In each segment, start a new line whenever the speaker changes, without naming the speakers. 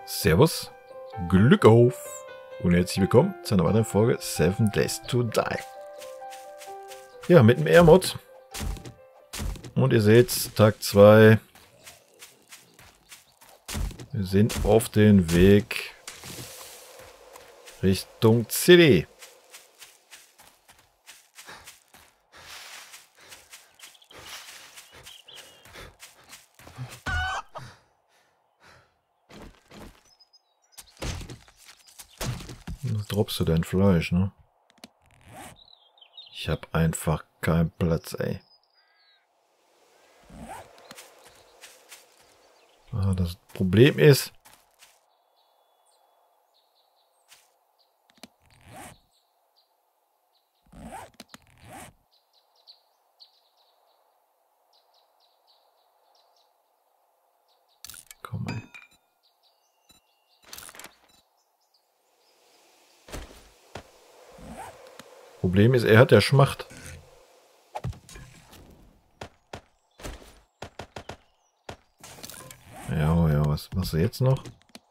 Servus, Glück auf und herzlich willkommen zu einer weiteren Folge 7 Days to Die. Ja, mit dem Airmod. Und ihr seht, Tag 2. Wir sind auf dem Weg Richtung CD. Was droppst du dein Fleisch, ne? Ich hab einfach keinen Platz, ey. Ah, das Problem ist... Komm mal. Problem ist, er hat der Schmacht. Ja, oh ja, was machst du jetzt noch?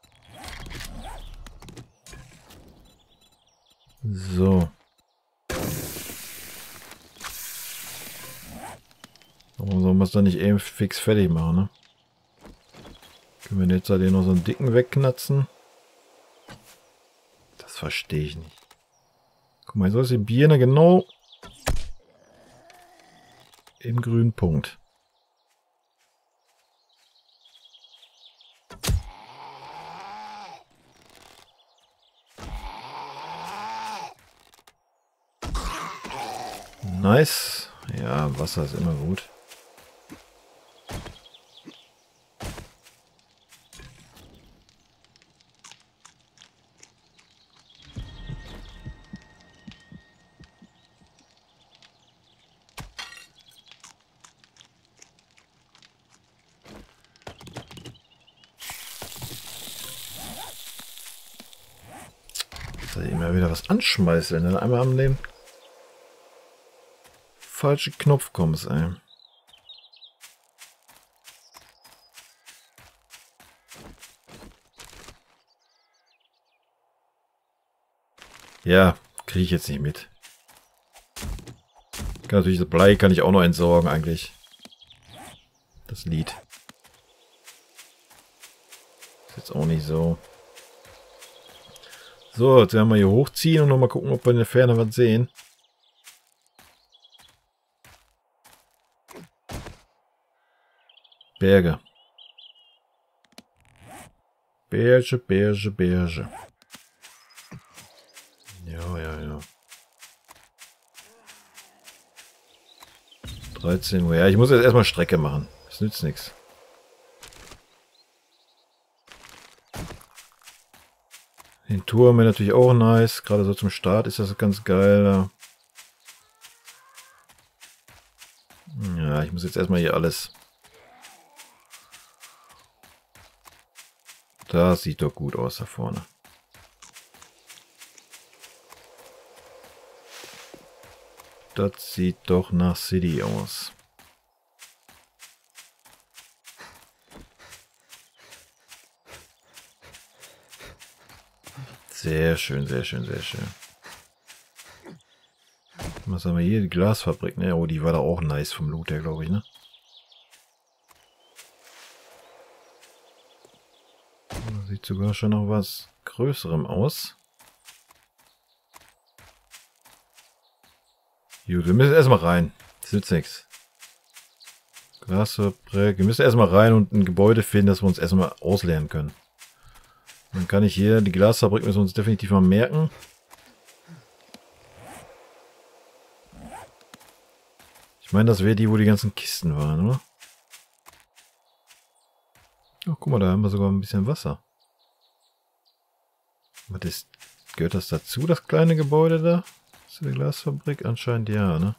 So. Warum soll man es dann nicht eben fix fertig machen, ne? Können wir jetzt halt hier noch so einen dicken wegknatzen? Das verstehe ich nicht. Guck mal, so ist die Birne genau im grünen Punkt. Nice. Ja, Wasser ist immer gut. Dass ich immer wieder was anschmeiße, wenn du einmal am Leben falschen Knopf kommst, ey. Ja, kriege ich jetzt nicht mit. Kann natürlich das Blei kann ich auch noch entsorgen eigentlich. Das Lied. Ist jetzt auch nicht so. So, jetzt werden wir hier hochziehen und nochmal gucken, ob wir in der Ferne was sehen. Berge. Berge, Berge, Berge. Ja, ja, ja. 13 Uhr. Ja, ich muss jetzt erstmal Strecke machen. Das nützt nichts. Den Turm wäre natürlich auch nice. Gerade so zum Start ist das ganz geil. Ja, ich muss jetzt erstmal hier alles... Das sieht doch gut aus da vorne. Das sieht doch nach City aus. Sehr schön, sehr schön, sehr schön. Was haben wir hier? Die Glasfabrik, ne? Oh, die war da auch nice vom Loot her, glaube ich, ne? Sieht sogar schon noch was Größerem aus. Gut, wir müssen erstmal rein. Das nützt nichts. Glasfabrik. Wir müssen erstmal rein und ein Gebäude finden, das wir uns erstmal ausleeren können. Dann kann ich hier, die Glasfabrik müssen wir uns definitiv mal merken. Ich meine, das wäre die, wo die ganzen Kisten waren, oder? Oh, guck mal, da haben wir sogar ein bisschen Wasser. Was ist, gehört das dazu, das kleine Gebäude da? Zu der Glasfabrik? Anscheinend ja, ne?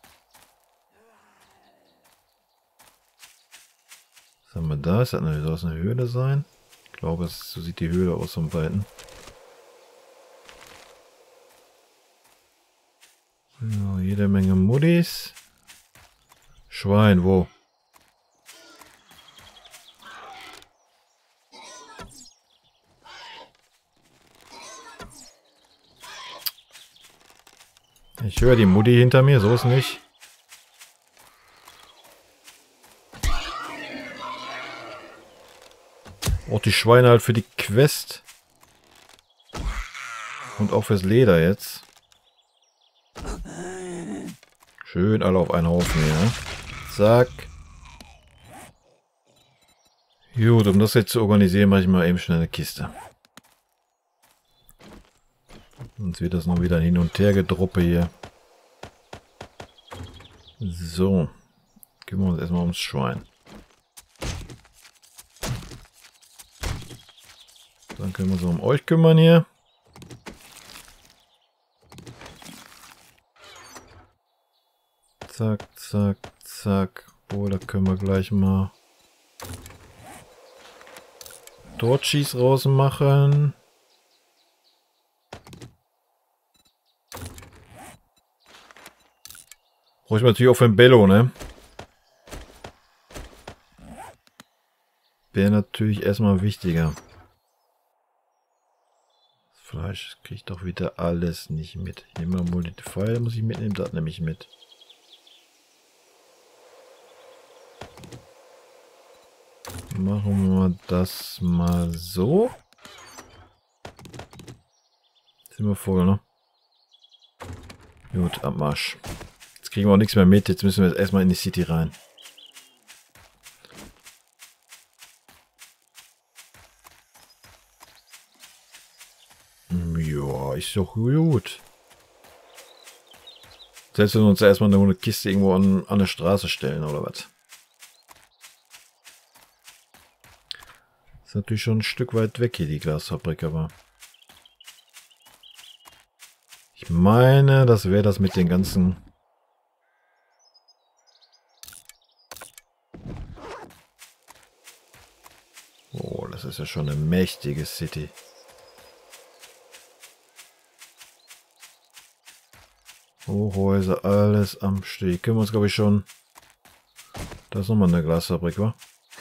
Was haben wir da? Soll das eine Höhle sein? Ich glaube, so sieht die Höhle aus vom Weiten. So, jede Menge Muddis. Schwein, wo? Ich höre die Mutti hinter mir, so ist nicht. Auch die Schweine halt für die Quest. Und auch fürs Leder jetzt. Schön alle auf einen Haufen hier. Zack. Gut, um das jetzt zu organisieren, mache ich mal eben schnell eine Kiste. Sonst wird das noch wieder hin und her gedroppe hier. So. Kümmern wir uns erstmal ums Schwein. Dann können wir uns um euch kümmern hier. Zack, zack, zack. Oh, da können wir gleich mal Torchis rausmachen. Brauche ich natürlich auch für ein Bello, ne? Wäre natürlich erstmal wichtiger. Das Fleisch kriegt doch wieder alles nicht mit. Ich nehme mal die Pfeile, muss ich mitnehmen, das nehme ich mit. Machen wir das mal so. Sind wir voll, ne? Gut, Abmarsch. Jetzt kriegen wir auch nichts mehr mit. Jetzt müssen wir jetzt erstmal in die City rein. Ja, ist doch gut. Selbst wenn wir uns erstmal eine Kiste irgendwo an der Straße stellen, oder was? Ist natürlich schon ein Stück weit weg hier, die Glasfabrik, aber... Ich meine, das wäre das mit den ganzen... Oh, das ist ja schon eine mächtige City. Hochhäuser, alles am Steg. Können wir uns, glaube ich, schon... Da ist nochmal eine Glasfabrik, wa?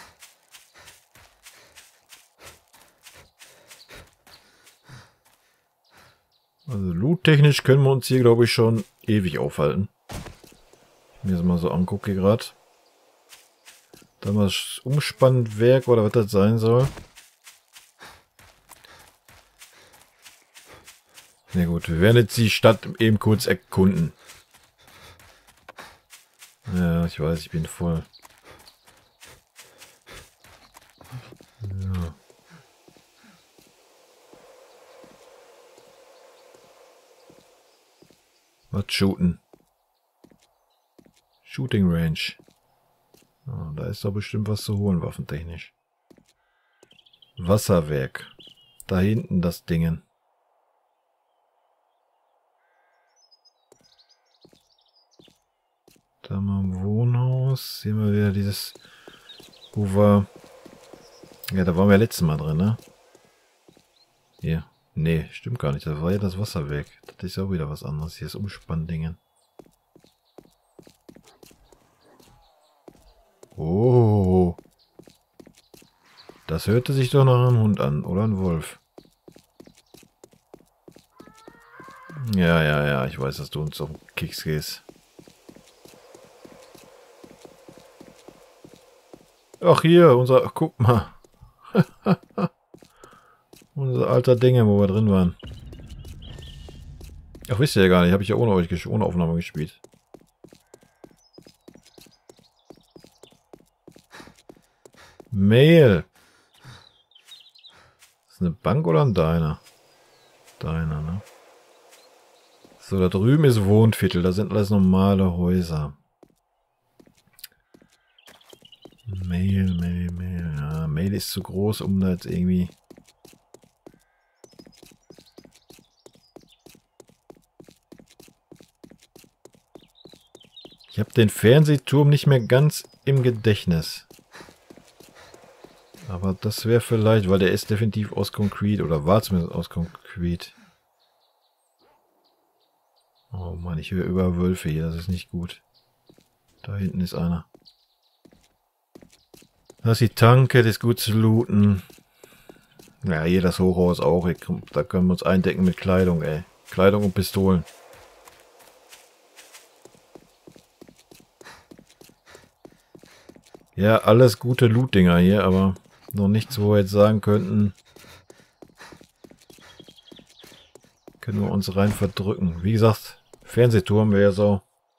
Also loot-technisch können wir uns hier, glaube ich, schon ewig aufhalten. Wenn ich mir das mal so angucke gerade. Dann mal das Umspannwerk oder was das sein soll. Na gut, wir werden jetzt die Stadt eben kurz erkunden. Ja, ich weiß, ich bin voll. Ja. Was shooten? Shooting Range. Oh, da ist doch bestimmt was zu holen, waffentechnisch. Wasserwerk. Da hinten das Dingen. Da mal im Wohnhaus. Sehen wir wieder dieses... Wo war... Ja, da waren wir letztes Mal drin, ne? Hier. Nee, stimmt gar nicht. Das war ja das Wasserwerk. Das ist auch wieder was anderes. Hier ist Umspanndingen. Oh. Das hörte sich doch nach einem Hund an. Oder ein Wolf. Ja, ja, ja. Ich weiß, dass du uns auf den Keks gehst. Ach, hier. Unser... Guck mal. Unser alter Dinge, wo wir drin waren. Ach, wisst ihr ja gar nicht. Habe ich ja ohne euch, ohne Aufnahme gespielt. Mail. Ist das eine Bank oder ein Diner? Diner, ne? So, da drüben ist Wohnviertel. Da sind alles normale Häuser. Mail, Mail, Mail. Ja, Mail ist zu groß, um da jetzt irgendwie... Ich habe den Fernsehturm nicht mehr ganz im Gedächtnis. Aber das wäre vielleicht, weil der ist definitiv aus Konkret oder war zumindest aus Konkret. Oh Mann, ich höre über Wölfe hier, das ist nicht gut. Da hinten ist einer. Das ist die Tanke, das ist gut zu looten. Ja, hier das Hochhaus auch. Da können wir uns eindecken mit Kleidung, ey. Kleidung und Pistolen. Ja, alles gute Loot-Dinger hier, aber noch nichts, wo wir jetzt sagen könnten, können wir uns rein verdrücken. Wie gesagt, Fernsehturm wäre so.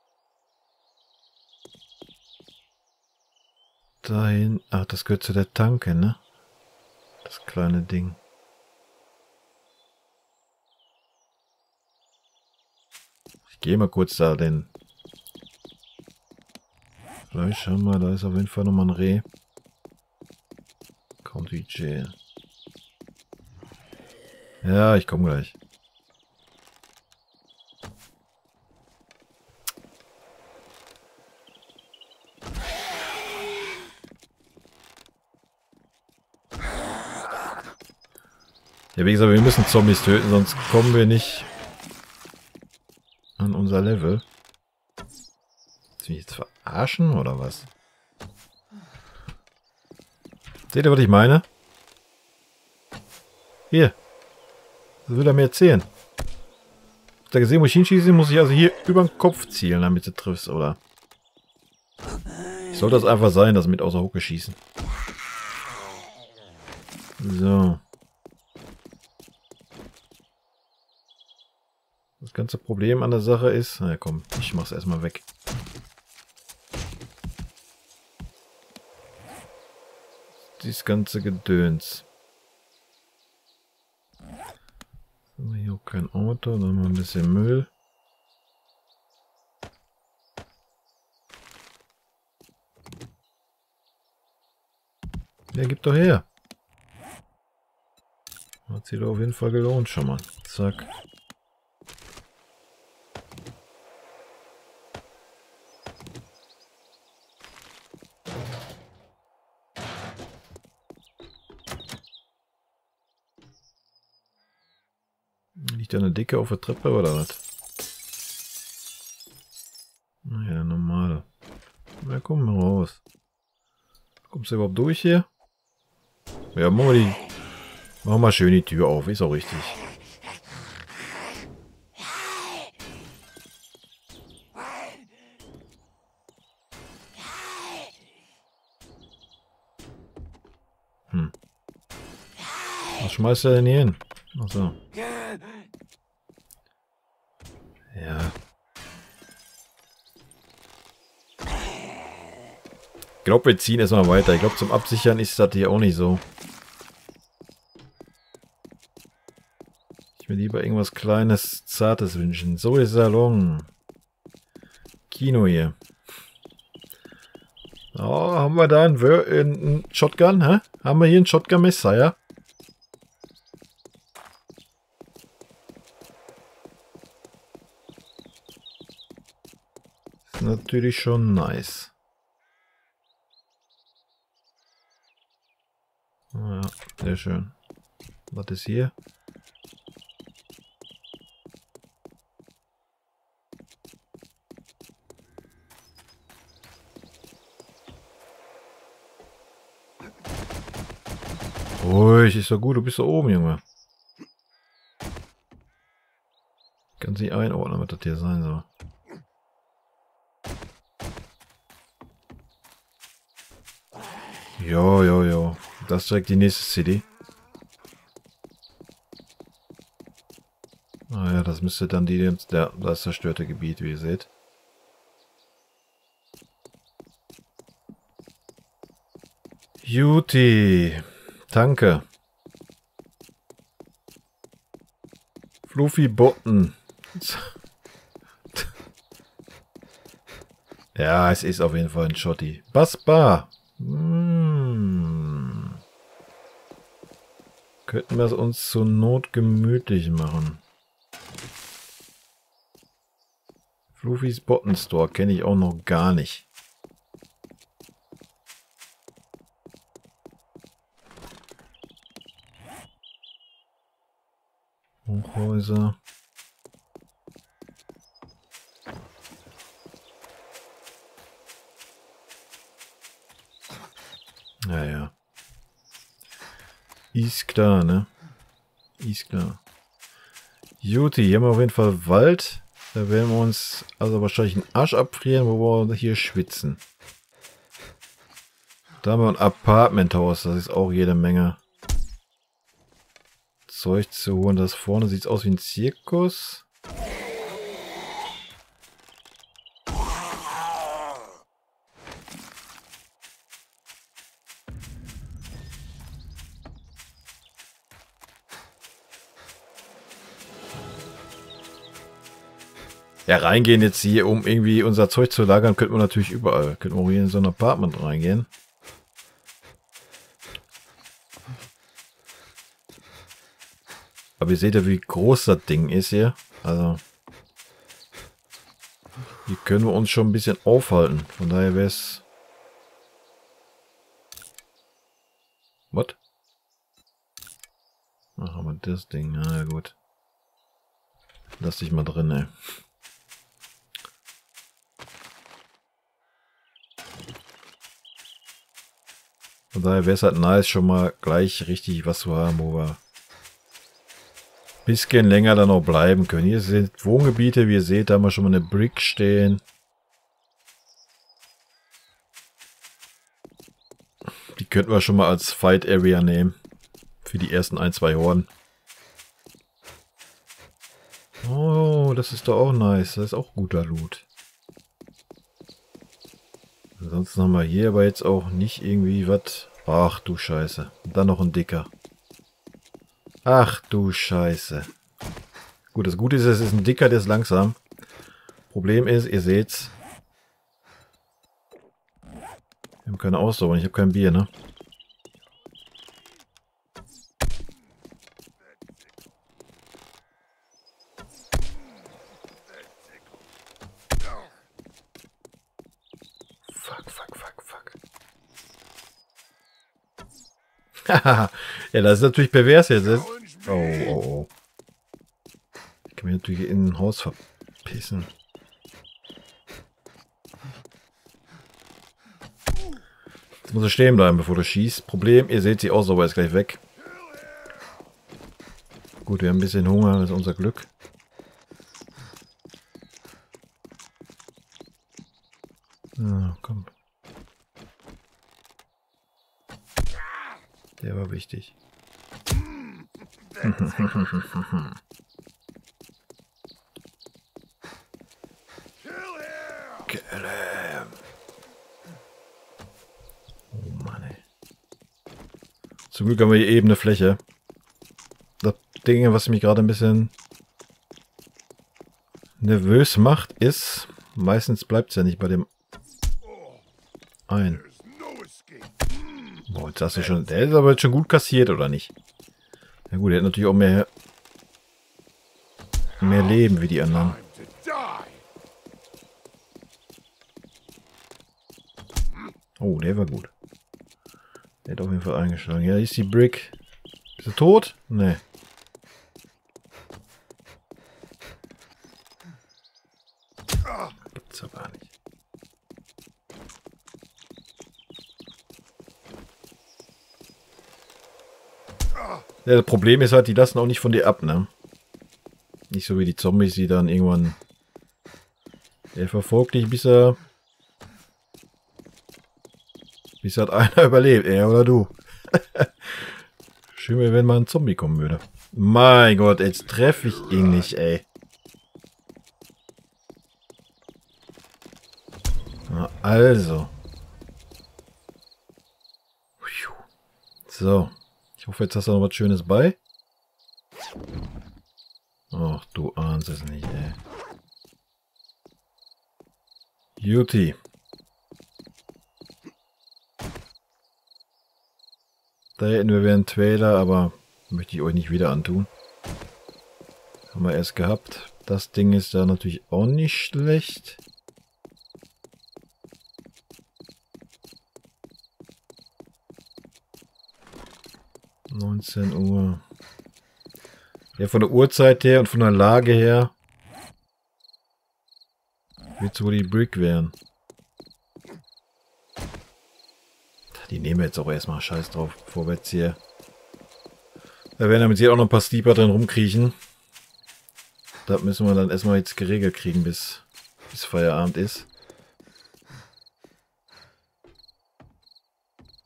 Dahin. Ach, das gehört zu der Tanke, ne? Das kleine Ding. Ich gehe mal kurz da den. Vielleicht schauen wir, da ist auf jeden Fall nochmal ein Reh. County Jail. Ja, ich komme gleich. Ja, wie gesagt, wir müssen Zombies töten, sonst kommen wir nicht an unser Level. Willst du mich jetzt verarschen oder was? Seht ihr, was ich meine? Hier. Das will er mir erzählen. Habt ihr gesehen, wo ich hinschieße? Muss ich also hier über den Kopf zielen, damit du triffst, oder? Soll das einfach sein, das mit außer Hucke schießen. So. Das ganze Problem an der Sache ist... Na komm, ich mach's erstmal weg. Dieses ganze Gedöns. So, hier auch kein Auto, dann haben wir ein bisschen Müll. Ja, gib doch her. Hat sich doch auf jeden Fall gelohnt schon mal. Zack. Liegt da eine Dicke auf der Treppe oder was? Naja, der normale. Na, komm mal raus. Kommst du überhaupt durch hier? Ja, machen wir mal schön die Tür auf, ist auch richtig. Was schmeißt er denn hier hin? Achso. Ja. Ich glaube, wir ziehen erstmal weiter. Ich glaube, zum Absichern ist das hier auch nicht so. Ich will lieber irgendwas Kleines, Zartes wünschen. So ist Salon. Kino hier. Oh, haben wir da einen Shotgun, hä? Haben wir hier einen Shotgun-Messer, ja? Ist natürlich schon nice. Ja, sehr schön. Was ist hier? Ruhig, ist doch gut, du bist da oben, Junge. Kannst nicht einordnen, was das hier sein soll. Jo. Das ist direkt die nächste City. Naja, das müsste dann das zerstörte Gebiet, wie ihr seht. Juti. Danke. Fluffy Botten. Ja, es ist auf jeden Fall ein Schotti. Bassbar. Könnten wir es uns zur Not gemütlich machen. Fluffys Botten Store kenne ich auch noch gar nicht. Hochhäuser. Naja. Ist klar, ne? Ist klar. Juti, hier haben wir auf jeden Fall Wald. Da werden wir uns also wahrscheinlich einen Arsch abfrieren, wo wir hier schwitzen. Da haben wir ein Apartmenthaus. Das ist auch jede Menge Zeug zu holen. Das vorne sieht aus wie ein Zirkus. Ja, reingehen jetzt hier, um irgendwie unser Zeug zu lagern, könnten wir natürlich überall. Könnten wir auch hier in so ein Apartment reingehen. Aber ihr seht ja, wie groß das Ding ist hier. Also, hier können wir uns schon ein bisschen aufhalten. Von daher wäre es... Was? Ach, aber das Ding, na ja, gut. Lass dich mal drin, ey. Von daher wäre es halt nice, schon mal gleich richtig was zu haben, wo wir ein bisschen länger dann noch bleiben können. Hier sind Wohngebiete, wie ihr seht, da haben wir schon mal eine Brick stehen. Die könnten wir schon mal als Fight Area nehmen. Für die ersten 1-2 Horden. Oh, das ist doch auch nice. Das ist auch guter Loot. Ansonsten haben wir hier aber jetzt auch nicht irgendwie was. Ach du Scheiße. Und dann noch ein dicker. Ach du Scheiße. Gut, das Gute ist, es ist ein dicker, der ist langsam. Problem ist, ihr seht's. Wir haben keine Ausdauer, ich habe kein Bier, ne? Ja, das ist natürlich pervers jetzt. Oh, oh, oh. Ich kann mich natürlich in ein Haus verpissen. Jetzt muss er stehen bleiben, bevor du schießt. Problem, ihr seht, die Ausdauer ist gleich weg. Gut, wir haben ein bisschen Hunger, das ist unser Glück. Ja, komm. Der war wichtig. Kill him. Oh Mann, ey. Zum Glück haben wir hier ebene Fläche. Das Ding, was mich gerade ein bisschen nervös macht, ist, meistens bleibt es ja nicht bei dem ein. Boah, jetzt hast du schon. Der ist aber jetzt schon gut kassiert, oder nicht? Ja gut, der hat natürlich auch mehr Leben wie die anderen. Oh, der war gut. Der hat auf jeden Fall eingeschlagen. Ja, hier ist die Brick. Ist er tot? Nee. Gibt's aber gar nicht. Ja, das Problem ist halt, die lassen auch nicht von dir ab, ne? Nicht so wie die Zombies, die dann irgendwann... Der verfolgt dich, bis hat einer überlebt, er oder du. Schön wäre, wenn mal ein Zombie kommen würde. Mein Gott, jetzt treffe ich ihn nicht, ey. Na, also. So. Ich hoffe, jetzt hast du noch was Schönes bei. Ach, du ahnst es nicht, ey. Juti. Da hätten wir einen Trailer, aber möchte ich euch nicht wieder antun. Haben wir erst gehabt. Das Ding ist da natürlich auch nicht schlecht. Uhr. Ja, von der Uhrzeit her und von der Lage her wird es wohl die Brick werden. Die nehmen wir jetzt auch erstmal Scheiß drauf, bevor wir jetzt hier. Da werden damit hier auch noch ein paar Steeper drin rumkriechen. Das müssen wir dann erstmal jetzt geregelt kriegen, bis Feierabend ist.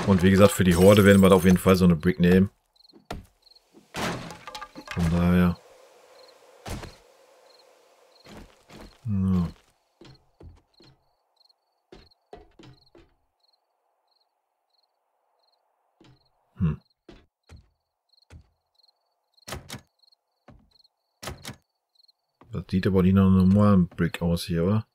Und wie gesagt, für die Horde werden wir da auf jeden Fall so eine Brick nehmen. Von daher. Ja. Das sieht aber nicht nach einem normalen Brick aus hier, oder?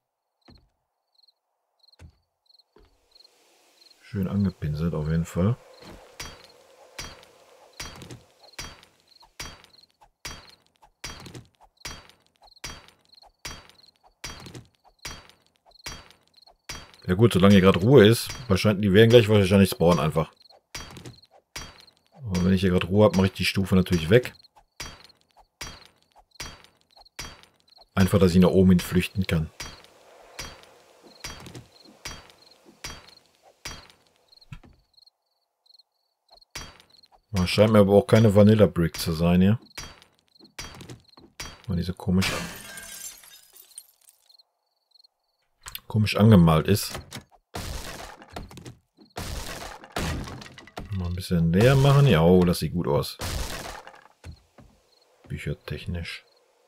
Schön angepinselt auf jeden Fall. Ja gut, solange hier gerade Ruhe ist, wahrscheinlich, die werden gleich wahrscheinlich spawnen einfach. Aber wenn ich hier gerade Ruhe habe, mache ich die Stufe natürlich weg. Einfach, dass ich nach oben hin flüchten kann. Scheint mir aber auch keine Vanilla Brick zu sein hier. Weil die so komisch angemalt ist. Mal ein bisschen näher machen. Ja, oh, das sieht gut aus. Büchertechnisch.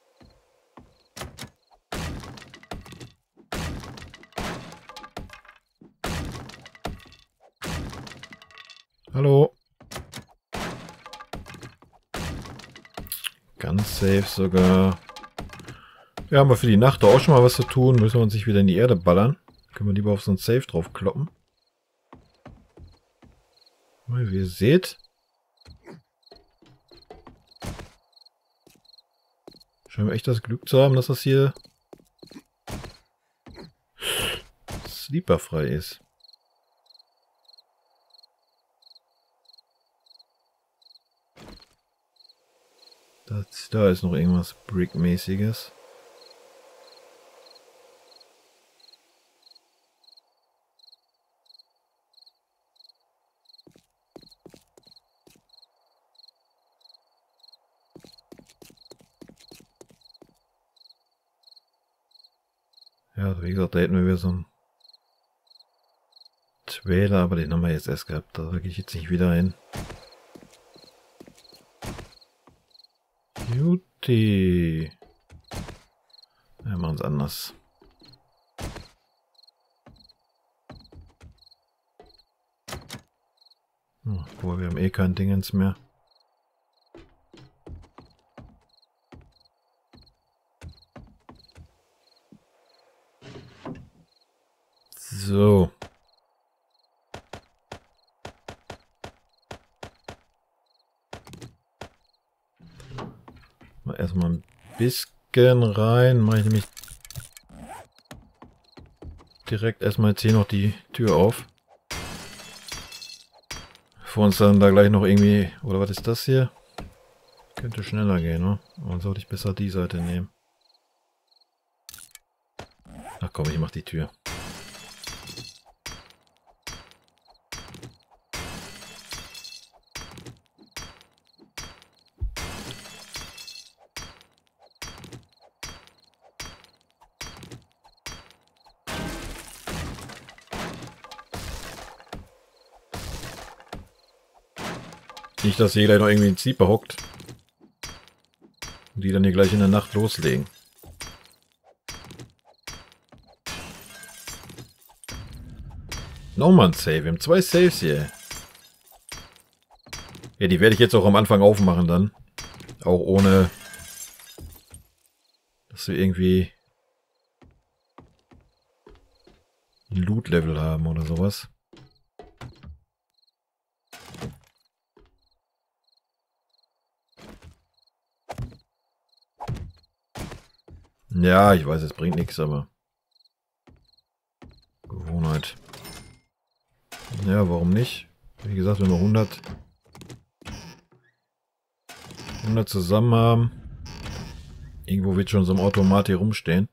Hallo. Ganz safe sogar. Wir haben für die Nacht auch schon mal was zu tun. Müssen wir uns nicht wieder in die Erde ballern. Können wir lieber auf so ein Safe drauf kloppen. Wie ihr seht. Scheinen wir echt das Glück zu haben, dass das hier sleeperfrei ist. Da ist noch irgendwas Brick-mäßiges. Ja, wie gesagt, da hätten wir wieder so einen Trailer, aber den haben wir jetzt erst gehabt. Da gehe ich jetzt nicht wieder hin. Juti. Wir machen es anders. Boah, wir haben eh kein Dingens mehr. So. Mal erstmal ein bisschen rein. Mache ich nämlich direkt erstmal jetzt hier noch die Tür auf. Bevor uns dann da gleich noch irgendwie... Oder was ist das hier? Könnte schneller gehen, ne? Dann sollte ich besser die Seite nehmen. Ach komm, ich mach die Tür. Nicht, dass hier gleich noch irgendwie ein Zieper hockt. Und die dann hier gleich in der Nacht loslegen. Nochmal ein Save. Wir haben 2 Saves hier. Ja, die werde ich jetzt auch am Anfang aufmachen dann. Auch ohne, dass wir irgendwie ein Loot-Level haben oder sowas. Ja, ich weiß, es bringt nichts, aber Gewohnheit. Ja, warum nicht? Wie gesagt, wenn wir 100 zusammen haben, irgendwo wird schon so ein Automat hier rumstehen.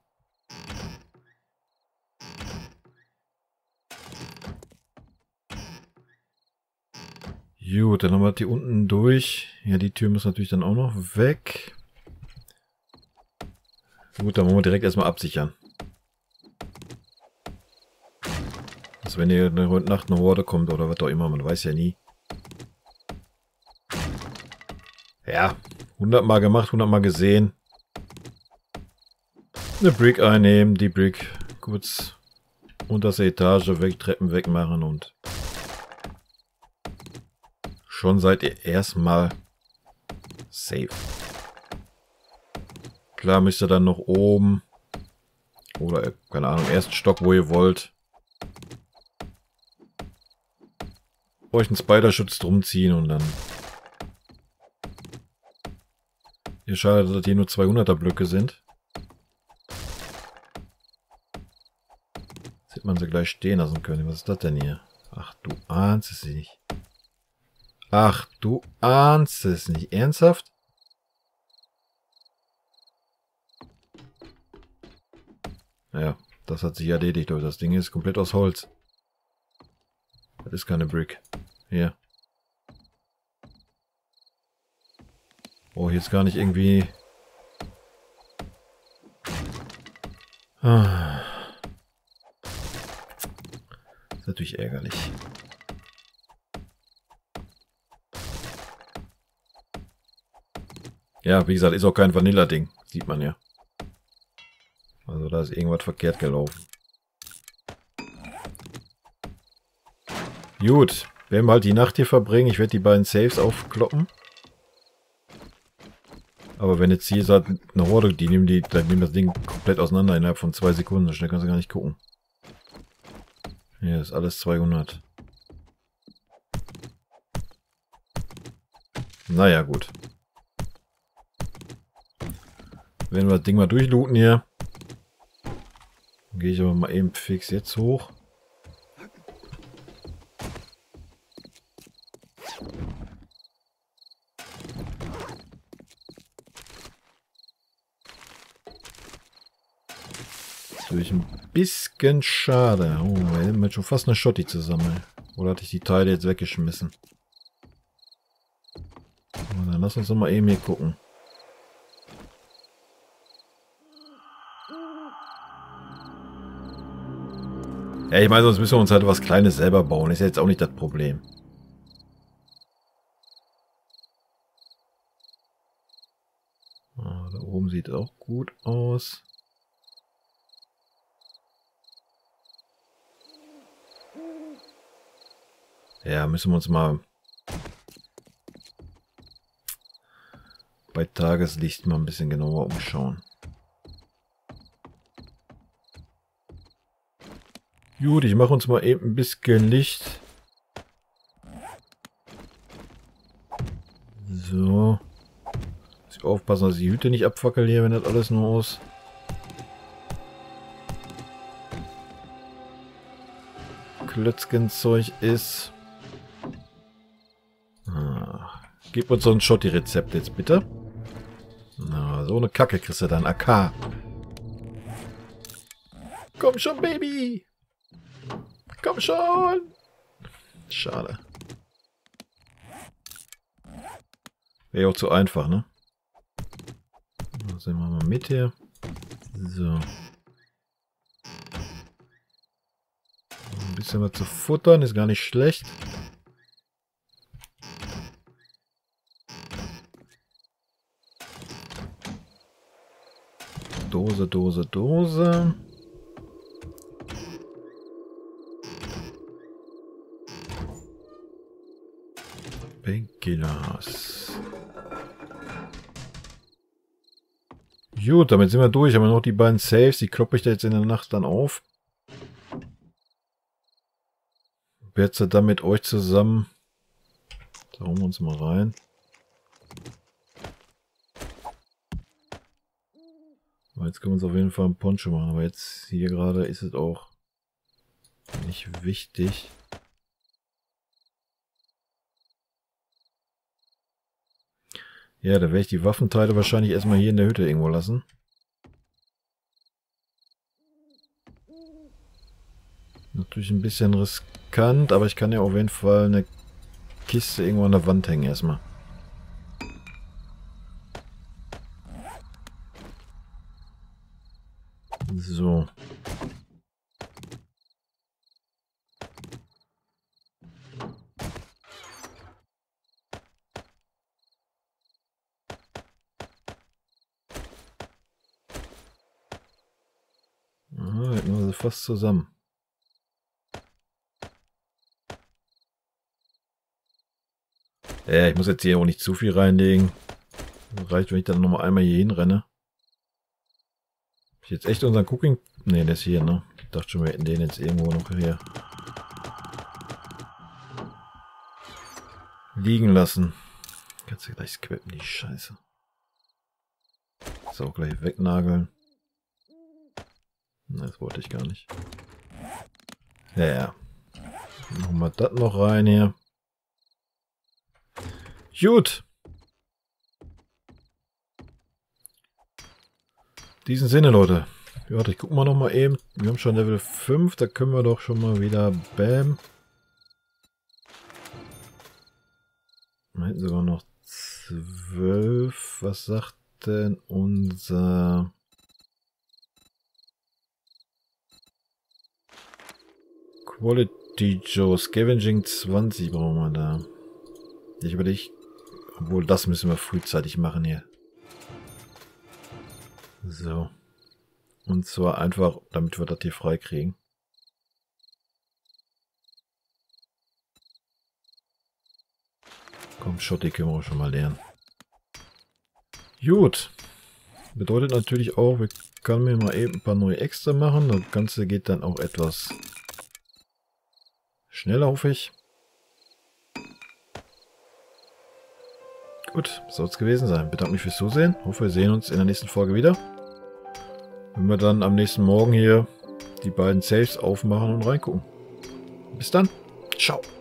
Gut, dann haben wir die unten durch. Ja, die Tür muss natürlich dann auch noch weg. Gut, dann wollen wir direkt erstmal absichern. Dass wenn hier eine Nacht eine Horde kommt oder was auch immer, man weiß ja nie. Ja, 100 Mal gemacht, 100 Mal gesehen. Eine Brick einnehmen, die Brick kurz unter der Etage weg, Treppen wegmachen und schon seid ihr erstmal safe. Klar müsst ihr dann noch oben oder, keine Ahnung, im ersten Stock, wo ihr wollt, euch einen Spiderschutz drum ziehen und dann... Ihr schade, dass hier nur 200er Blöcke sind. Jetzt hätte man sie gleich stehen lassen können. Was ist das denn hier? Ach, du ahnst es nicht. Ach, du ahnst es nicht. Ernsthaft? Naja, das hat sich erledigt. Das Ding ist komplett aus Holz. Das ist keine Brick. Hier. Oh, jetzt gar nicht irgendwie... Ah. Das ist natürlich ärgerlich. Ja, wie gesagt, ist auch kein Vanilla-Ding. Sieht man ja. Also da ist irgendwas verkehrt gelaufen. Gut, werden wir halt die Nacht hier verbringen. Ich werde die beiden Saves aufkloppen. Aber wenn jetzt hier sagt, eine Horde, die nehmen das Ding komplett auseinander innerhalb von 2 Sekunden. So schnell kannst du gar nicht gucken. Hier ist alles 200. Naja, gut. Werden wir das Ding mal durchlooten hier. Dann gehe ich aber mal eben fix jetzt hoch. Natürlich ein bisschen schade. Oh, wir hätten jetzt schon fast eine Schotti zusammen. Oder hatte ich die Teile jetzt weggeschmissen? Und dann lass uns doch mal eben hier gucken. Ja, ich meine, sonst müssen wir uns halt was Kleines selber bauen. Ist ja jetzt auch nicht das Problem. Da oben sieht es auch gut aus. Ja, müssen wir uns mal bei Tageslicht mal ein bisschen genauer umschauen. Gut, ich mache uns mal eben ein bisschen Licht. So. Muss ich aufpassen, dass ich die Hütte nicht abfackel hier, wenn das alles nur aus Klötzchenzeug ist. Gib uns so ein Schotti-Rezept jetzt bitte. Na, so eine Kacke kriegst du dann. AK. Komm schon, Baby. Komm schon. Schade. Wäre auch zu einfach, ne? Also machen wir mal mit hier. So. Ein bisschen was zu futtern, ist gar nicht schlecht. Dose, Dose, Dose. Painkillers. Gut, damit sind wir durch. Haben wir noch die beiden Saves. Die kloppe ich da jetzt in der Nacht dann auf. Werde sie dann mit euch zusammen. Da holen wir uns mal rein. Jetzt können wir uns auf jeden Fall einen Poncho machen, aber jetzt hier gerade ist es auch nicht wichtig. Ja, da werde ich die Waffenteile wahrscheinlich erstmal hier in der Hütte irgendwo lassen. Natürlich ein bisschen riskant, aber ich kann ja auf jeden Fall eine Kiste irgendwo an der Wand hängen erstmal. So. halten wir sie fast zusammen. Ja, ich muss jetzt hier auch nicht zu viel reinlegen. Das reicht, wenn ich dann nochmal einmal hier hinrenne. Hab ich jetzt echt unseren Cooking... Ne, der ist hier, ne? Ich dachte schon, wir hätten den jetzt irgendwo noch hier liegen lassen. Kannst du gleich skippen, die Scheiße. So, gleich wegnageln. Das wollte ich gar nicht. Ja. Machen wir das noch rein hier. Gut. In diesem Sinne, Leute. Ja, ich gucke mal noch mal eben. Wir haben schon Level 5. Da können wir doch schon mal wieder... Bam. Wir hätten sogar noch 12. Was sagt denn unser... Quality Joe, Scavenging 20 brauchen wir da. Ich überlege, obwohl das müssen wir frühzeitig machen hier. So. Und zwar einfach, damit wir das hier frei kriegen. Komm, Schotti können wir auch schon mal lernen. Gut. Bedeutet natürlich auch, wir können mir mal eben ein paar neue Extra machen. Das Ganze geht dann auch etwas schneller, hoffe ich. Gut, soll es gewesen sein. Bedanke mich fürs Zusehen. Hoffe, wir sehen uns in der nächsten Folge wieder. Wenn wir dann am nächsten Morgen hier die beiden Saves aufmachen und reingucken. Bis dann. Ciao.